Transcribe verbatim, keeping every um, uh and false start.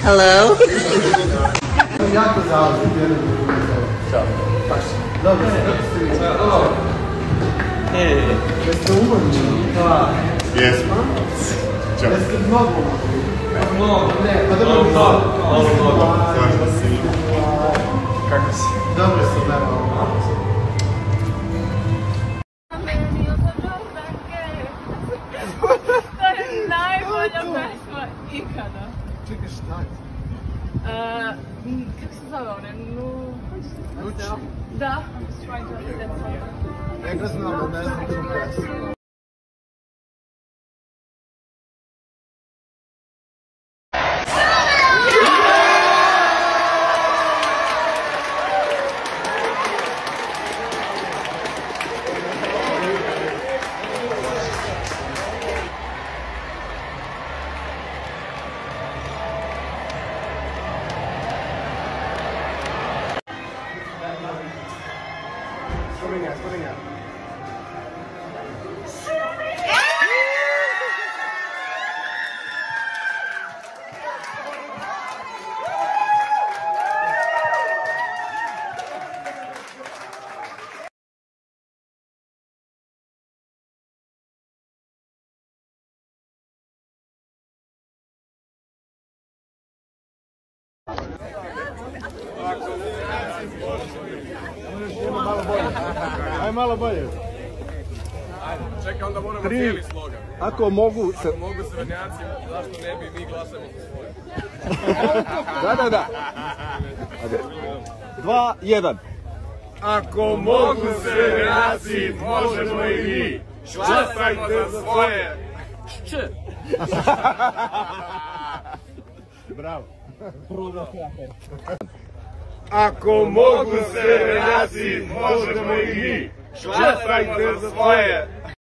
Hello? Jako zauzi, vjerujem. Ćao. Baš. Dobro, kako ste vi? Hvala. Ej, jeste umorni? Da. Jesmo. Ćao. Jeste mnogo umorni? Mnogo. Ne, pa dobro mi Malo, malo, mnogo. Svašta si. Kako si? Dobro sam, nema. To je najbolja pesma ikada. Čekaj, šta je? Kako se zove one? Nući? Da. Ja ga znam, ne znam tu pesmu. Spominja, spominja. Aj malo bolje. Ajde, čekaj, onda moramo cijeli slogan. Ako mogu se... Ako mogu srednjaci, zašto ne bi mi glasamo za svoje? Da, da, da. Dva, jedan. Ako mogu srednjaci, možemo i mi. Glasajte za svoje. Šč. Bravo. Ako mogu srednjaci, možemo i mi. Glasajte za svoje.